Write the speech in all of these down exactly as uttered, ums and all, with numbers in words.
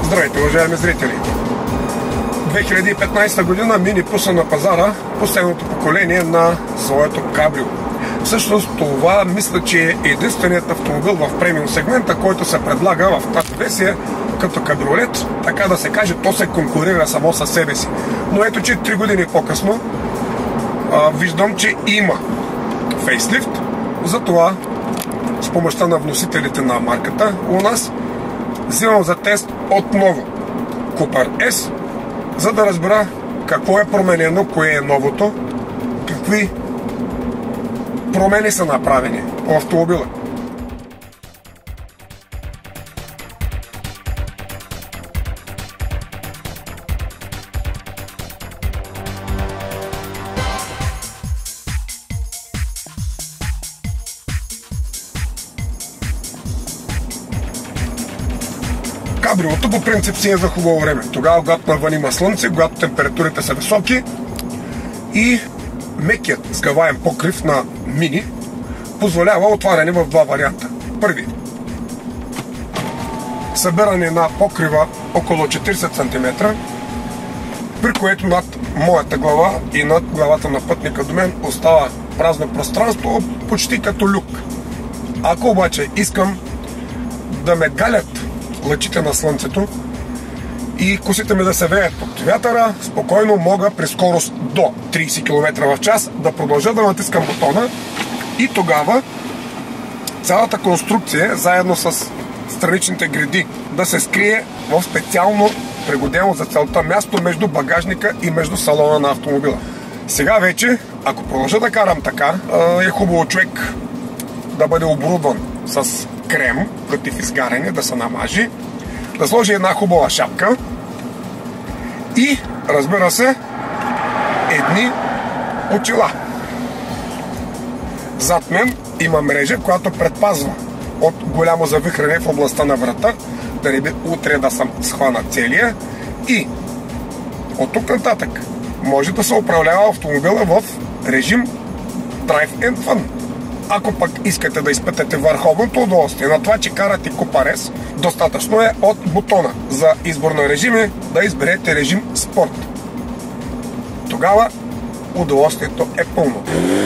Здравейте, уважаеми зрители! две хиляди и петнадесета година Мини пусна на пазара последното поколение на своето кабрио. Всъщност това мисля, че е единственият автомобил в премиум сегмента, който се предлага в тази версия като кабриолет, така да се каже, то се конкурира само със себе си. Но ето, че три години по-късно виждам, че има фейслифт, затова с помощта на вносителите на марката у нас взимам за тест отново Купър S, за да разбера какво е променено, кое е новото, какви промени са направени по автомобила. Кабриото по принцип си е за хубаво време. Тогава, когато навън има слънце, когато температурите са високи и мекият сгъваем покрив на Мини позволява отваряне в два варианта. Първи, събиране на покрива около четиридесет сантиметра, при което над моята глава и над главата на пътника до мен остава празно пространство, почти като люк. Ако обаче искам да ме галят лъчите на слънцето и косите ми да се веят под вятъра, спокойно мога при скорост до тридесет километра в час да продължа да натискам бутона и тогава цялата конструкция, заедно с страничните греди, да се скрие в специално пригодено за целта място между багажника и между салона на автомобила. Сега вече, ако продължа да карам така, е хубаво човек да бъде оборудван с крем против изгаряне, да се намажи, да сложи една хубава шапка и, разбира се, едни очила. Зад мен има мрежа, която предпазва от голямо завихране в областта на врата, да не би утре да съм схванат целия, и от тук нататък може да се управлява автомобила в режим Drive and Fun. Ако пък искате да изпитате върховното удоволствие на това, че карате Купър S, достатъчно е от бутона за избор на режими да изберете режим Спорт. Тогава удоволствието е пълно.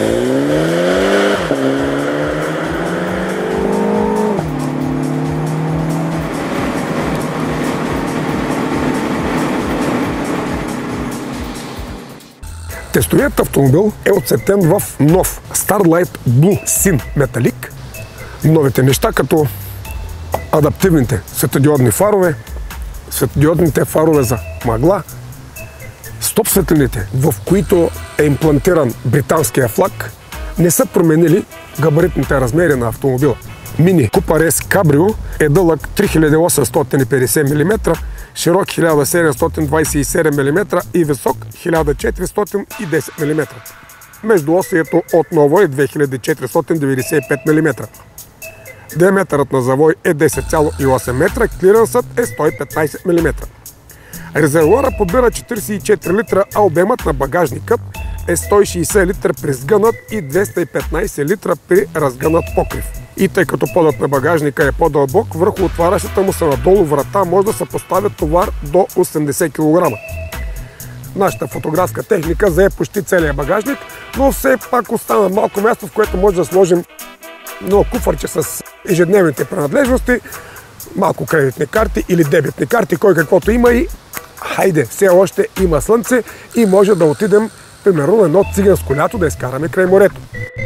Тестовият автомобил е оцветен в нов Starlight Blue Sin Metallic. Новите неща, като адаптивните светодиодни фарове, светодиодните фарове за мъгла, стоп светлините, в които е имплантиран британския флаг, не са променили габаритните размери на автомобила. Мини Купър S Cabrio е дълъг три хиляди осемстотин и петдесет милиметра, широк хиляда седемстотин двадесет и седем милиметра и висок хиляда четиристотин и десет милиметра. Междуосието отново е две хиляди четиристотин деветдесет и пет милиметра. Диаметърът на завой е десет цяло и осем метра, клиренсът е сто и петнадесет милиметра. Резервуара подбира четиридесет и четири литра, а обемът на багажникът е сто и шейсет литра при сгънат и двеста и петнадесет литра при разгънат покрив. И тъй като подът на багажника е по-дълбок, върху отварящата му се надолу врата може да се поставя товар до осемдесет килограма. Нашата фотографска техника зае почти целия багажник, но все пак остана малко място, в което може да сложим едно куфарче с ежедневните принадлежности, малко кредитни карти или дебитни карти, кой каквото има, и хайде, все още има слънце и може да отидем примерно на едно циганско лято да изкараме край морето.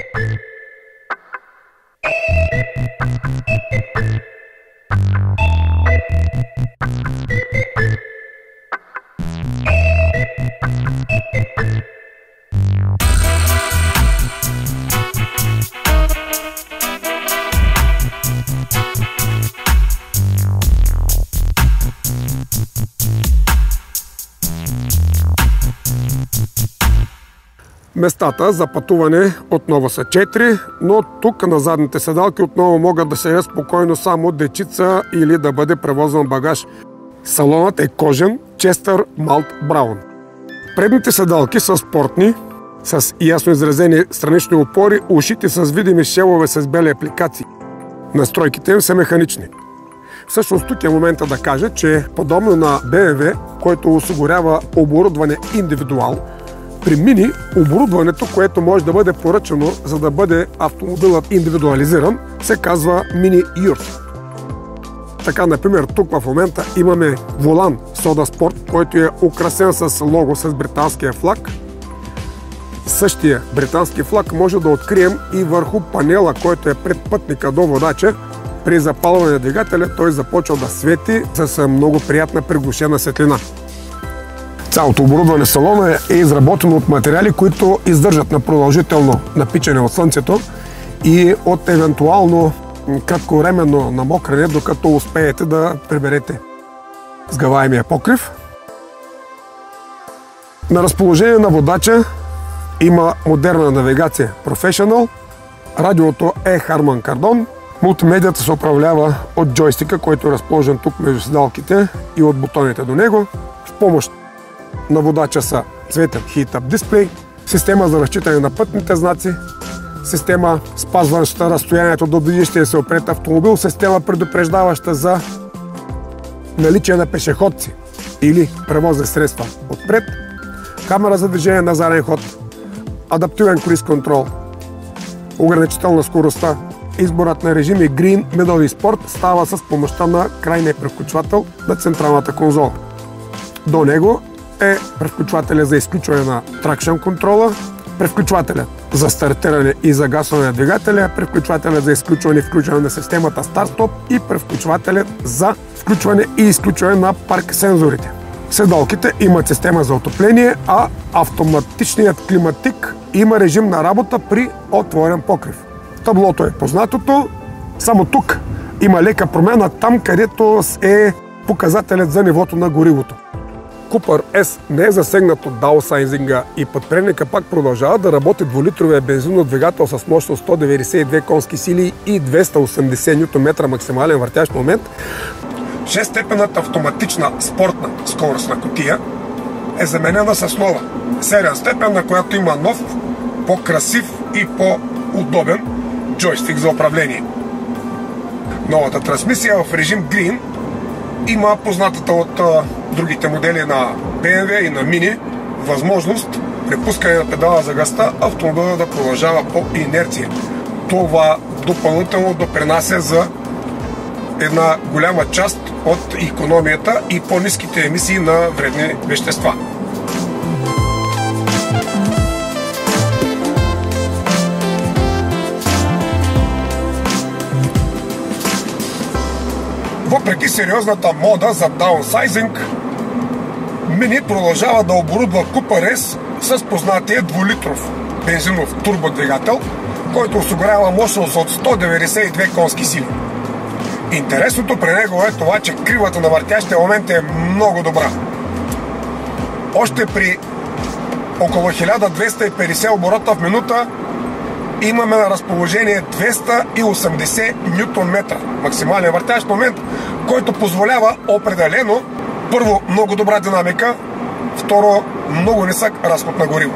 Местата за пътуване отново са четири, но тук на задните седалки отново могат да седят спокойно само дечица или да бъде превозван багаж. Салонът е кожен Chester Malt Brown. Предните седалки са спортни, с ясно изразени странични опори, ушити с видими шелове с бели апликации. Настройките им са механични. Всъщност тук е момента да кажа, че подобно на Б М В, който осигурява оборудване индивидуал, при Мини оборудването, което може да бъде поръчано, за да бъде автомобилът индивидуализиран, се казва Мини Юрт. Така, например, тук в момента имаме волан Сода Спорт, който е украсен с лого с британския флаг. Същия британски флаг може да открием и върху панела, който е пред пътника до водача. При запалване на двигателя той започва да свети с много приятна приглушена светлина. Цялото оборудване в салона е изработено от материали, които издържат на продължително напичане от слънцето и от евентуално кратковременно намокрене, докато успеете да приберете сгъваемия покрив. На разположение на водача има модерна навигация Professional. Радиото е Harman Kardon. Мултимедията се управлява от джойстика, който е разположен тук между седалките и от бутоните до него. В помощ на водача са цветен Heat-Up дисплей, система за разчитане на пътните знаци, система спазваща разстоянието до движещия се отпред автомобил, система предупреждаваща за наличие на пешеходци или превозни средства отпред, камера за движение на заден ход, адаптивен круиз контрол, ограничител на скоростта. Изборът на режими Green, Middle и Sport става с помощта на крайния превключвател на централната конзола. До него е превключвателя за изключване на тракшн контрола, превключвателят за стартиране и загасване на двигателя, превключвателят за изключване и включване на системата старт-стоп и превключвателят за включване и изключване на парк сензорите. Седалките имат система за отопление, а автоматичният климатик има режим на работа при отворен покрив. Таблото е познатото, само тук има лека промяна там, където е показателят за нивото на горивото. Купър С не е засегнат от даунсайзинга и подпредника пак продължава да работи двулитровия бензинов двигател с мощност сто деветдесет и две конски сили и двеста и осемдесет нютон метра максимален въртящ момент. шестстепенната автоматична спортна скоростна кутия е заменена с нова седем степен, на която има нов, по-красив и по-удобен джойстик за управление. Новата трансмисия в режим Green има познатата от а, другите модели на Б М В и на Мини възможност при пускане на педала за газта автомобилът да продължава по инерция. Това допълнително допринася за една голяма част от икономията и по-ниските емисии на вредни вещества. Въпреки сериозната мода за даунсайзинг, Мини продължава да оборудва Купър С с познатия двулитров бензинов турбодвигател, който осигурява мощност от сто деветдесет и две конски сили. Интересното при него е това, че кривата на въртящия момент е много добра. Още при около хиляда двеста и петдесет оборота в минута имаме на разположение двеста и осемдесет нютон метра максимален въртящ момент, който позволява определено първо много добра динамика, второ много нисък разход на гориво.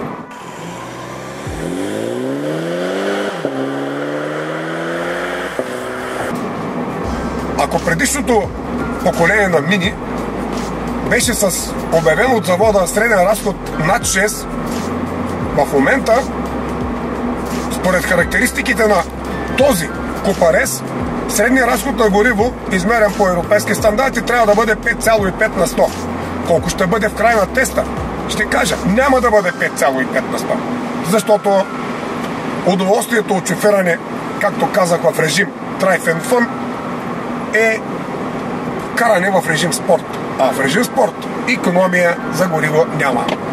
Ако предишното поколение на Мини беше с обявен от завода среден разход над шест, в момента според характеристиките на този Купър С, средният разход на гориво, измерен по европейски стандарти, трябва да бъде пет цяло и пет на сто. Колко ще бъде в края на теста? Ще кажа, няма да бъде пет цяло и пет на сто. Защото удоволствието от шофиране, както казах, в режим Drive and Fun, е каране в режим спорт. А в режим спорт икономия за гориво няма.